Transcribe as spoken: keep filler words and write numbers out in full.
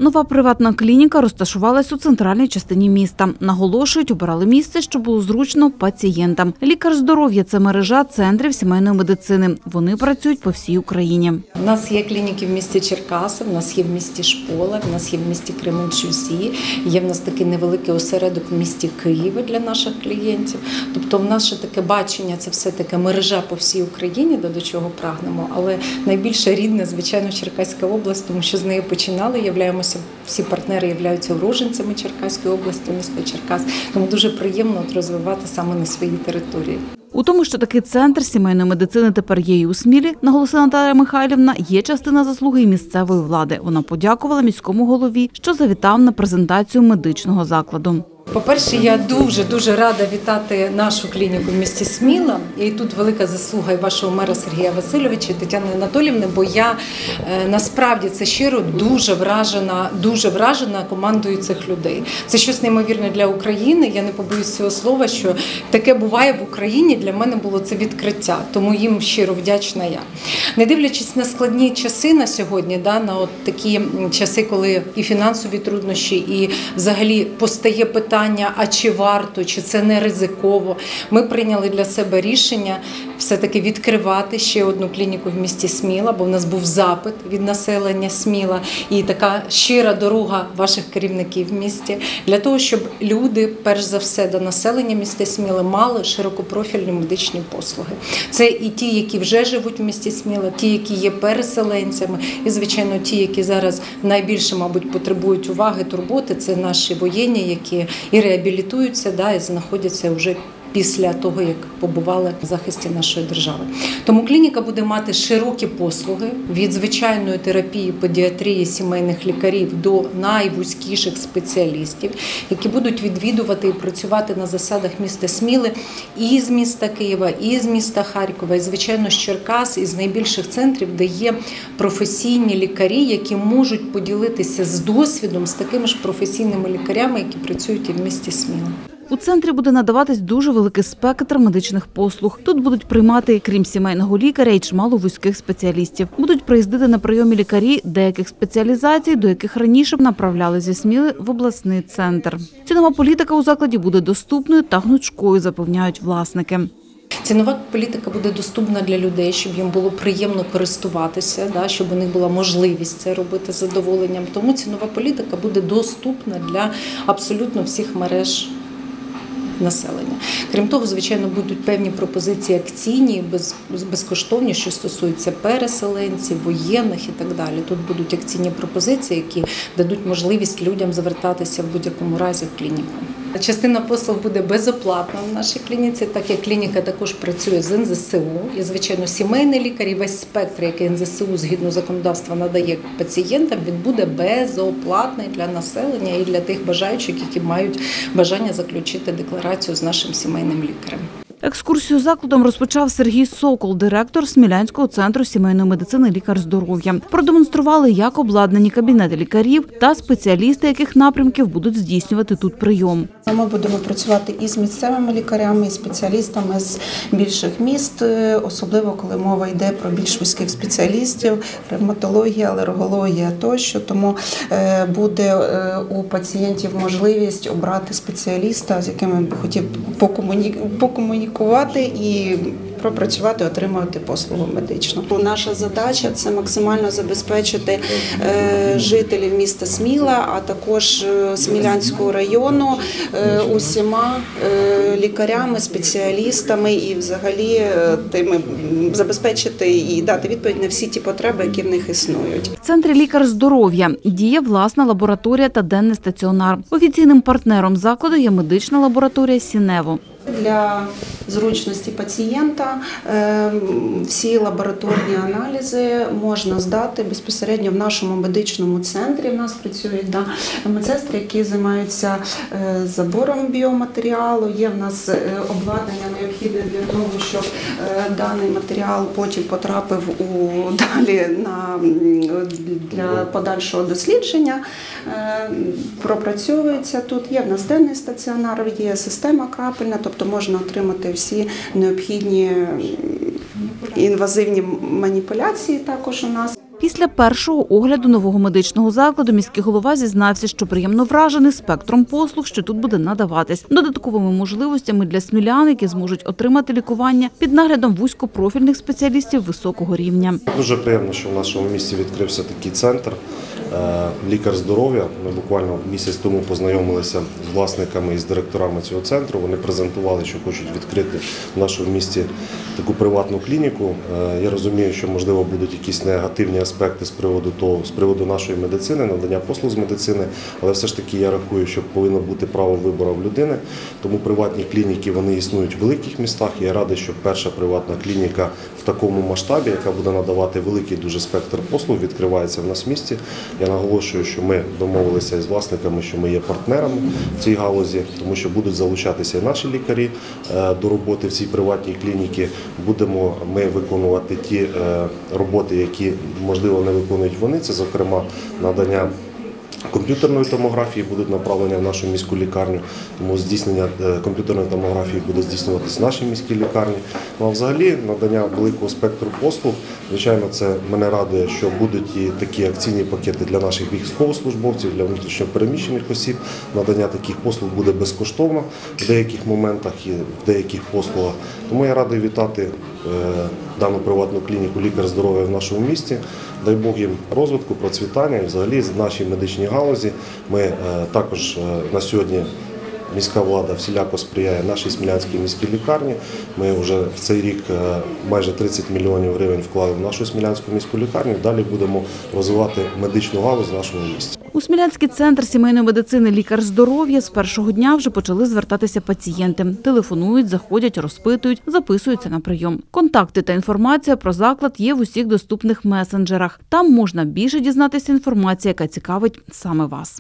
Нова приватна клініка розташувалась у центральній частині міста. Наголошують, обирали місце, щоб було зручно пацієнтам. Лікар здоров'я – це мережа центрів сімейної медицини. Вони працюють по всій Україні. У нас є клініки в місті Черкаси, в нас є в місті Шпола, в нас є в місті Кременчузі, є в нас такий невеликий осередок в місті Києва для наших клієнтів. Тобто в нас ще таке бачення, це все-таки мережа по всій Україні, до чого прагнемо. Але найбільше рідне, звичайно, Черкаська область, тому що з неї починали, являємося, всі партнери являються уродженцями Черкаської області, міста Черкас. Тому дуже приємно от розвивати саме на своїй території. У тому, що такий центр сімейної медицини тепер є і у Смілі, наголосила Наталія Михайлівна, є частина заслуги і місцевої влади. Вона подякувала міському голові, що завітав на презентацію медичного закладу. По-перше, я дуже-дуже рада вітати нашу клініку в місті Сміла. І тут велика заслуга і вашого мера Сергія Васильовича, і Тетяни Анатоліївни, бо я насправді це щиро дуже вражена, дуже вражена командою цих людей. Це щось неймовірне для України, я не побоюсь цього слова, що таке буває в Україні, для мене було це відкриття, тому їм щиро вдячна я. Не дивлячись на складні часи на сьогодні, да, на от такі часи, коли і фінансові труднощі, і взагалі постає питання, а чи варто, чи це не ризиково. Ми прийняли для себе рішення все-таки відкривати ще одну клініку в місті Сміла, бо в нас був запит від населення Сміла і така щира дорога ваших керівників в місті, для того, щоб люди, перш за все, до населення міста Сміла мали широкопрофільні медичні послуги. Це і ті, які вже живуть в місті Сміла, ті, які є переселенцями, і, звичайно, ті, які зараз найбільше, мабуть, потребують уваги, турботи, це наші воєнні, які і реабілітуються, да, і знаходяться вже після того, як побували в захисті нашої держави. Тому клініка буде мати широкі послуги від звичайної терапії, педіатрії, сімейних лікарів до найвузькіших спеціалістів, які будуть відвідувати і працювати на засадах міста Сміли і з міста Києва, і з міста Харкова, і, звичайно, з Черкас, і з найбільших центрів, де є професійні лікарі, які можуть поділитися з досвідом з такими ж професійними лікарями, які працюють і в місті Сміла. У центрі буде надаватись дуже великий спектр медичних послуг. Тут будуть приймати, крім сімейного лікаря, і чимало вузьких спеціалістів. Будуть приїздити на прийомі лікарі деяких спеціалізацій, до яких раніше направляли зі Сміли в обласний центр. Цінова політика у закладі буде доступною та гнучкою, запевняють власники. Цінова політика буде доступна для людей, щоб їм було приємно користуватися, да, щоб у них була можливість це робити з задоволенням. Тому цінова політика буде доступна для абсолютно всіх мереж населення. Крім того, звичайно, будуть певні пропозиції акційні, без, безкоштовні, що стосуються переселенців, воєнних і так далі. Тут будуть акційні пропозиції, які дадуть можливість людям звертатися в будь-якому разі в клініку. Частина послуг буде безоплатна в нашій клініці, так як клініка також працює з ен зе се у. І, звичайно, сімейний лікар і весь спектр, який ен зе се у згідно законодавства надає пацієнтам, він буде безоплатний для населення і для тих бажаючих, які мають бажання заключити декларацію з нашим сімейним лікарем. Екскурсію закладом розпочав Сергій Сокол, директор Смілянського центру сімейної медицини «Лікар здоров'я». Продемонстрували, як обладнані кабінети лікарів та спеціалісти, яких напрямків будуть здійснювати тут прийом. Ми будемо працювати і з місцевими лікарями, і спеціалістами з більших міст, особливо коли мова йде про більш вузьких спеціалістів, ревматологія, алергологія тощо. Тому буде у пацієнтів можливість обрати спеціаліста, з яким хотів покомунікувати і пропрацювати, отримувати послугу медичну. Наша задача – це максимально забезпечити жителів міста Сміла, а також Смілянського району усіма лікарями, спеціалістами і взагалі тими забезпечити і дати відповідь на всі ті потреби, які в них існують. В центрі «Лікар здоров'я» діє власна лабораторія та денний стаціонар. Офіційним партнером закладу є медична лабораторія «Сінево». Для зручності пацієнта всі лабораторні аналізи можна здати безпосередньо в нашому медичному центрі. У нас працюють да, медсестри, які займаються забором біоматеріалу. Є в нас обладнання необхідне для того, щоб даний матеріал потім потрапив у далі на, для подальшого дослідження. Пропрацьовується тут. Є в нас денний стаціонар, є система крапельна, тобто можна отримати всі необхідні інвазивні маніпуляції також у нас. Після першого огляду нового медичного закладу міський голова зізнався, що приємно вражений спектром послуг, що тут буде надаватись, додатковими можливостями для смілян, які зможуть отримати лікування під наглядом вузькопрофільних спеціалістів високого рівня. Дуже приємно, що в нашому місті відкрився такий центр «Лікар здоров'я». Ми буквально місяць тому познайомилися з власниками і з директорами цього центру. Вони презентували, що хочуть відкрити в нашому місті таку приватну клініку. Я розумію, що, можливо, будуть якісь негативні аспекти з приводу того, з приводу нашої медицини, надання послуг з медицини, але все ж таки я рахую, що повинно бути право вибору в людини. Тому приватні клініки, вони існують в великих містах. Я радий, що перша приватна клініка в такому масштабі, яка буде надавати великий дуже спектр послуг, відкривається в нас в місті. Я наголошую, що ми домовилися із власниками, що ми є партнерами в цій галузі, тому що будуть залучатися і наші лікарі до роботи в цій приватній клініці. Будемо ми виконувати ті роботи, які, можливо, не виконують вони. Це, зокрема, надання комп'ютерної томографії будуть направлені в нашу міську лікарню, тому здійснення комп'ютерної томографії буде здійснюватися в нашій міській лікарні. Ну, а взагалі надання великого спектру послуг, звичайно, це мене радує, що будуть і такі акційні пакети для наших військовослужбовців, для внутрішньопереміщених осіб. Надання таких послуг буде безкоштовно в деяких моментах і в деяких послугах. Тому я радий вітати дану приватну клініку «Лікар здоров'я» в нашому місті. Дай Бог їм розвитку, процвітання і взагалі в нашій медичній галузі. Ми також на сьогодні міська влада всіляко сприяє нашій Смілянській міській лікарні. Ми вже в цей рік майже тридцять мільйонів гривень вклали в нашу Смілянську міську лікарню. Далі будемо розвивати медичну галузь в нашому місті. У Смілянський центр сімейної медицини «Лікар здоров'я» з першого дня вже почали звертатися пацієнти. Телефонують, заходять, розпитують, записуються на прийом. Контакти та інформація про заклад є в усіх доступних месенджерах. Там можна більше дізнатися інформації, яка цікавить саме вас.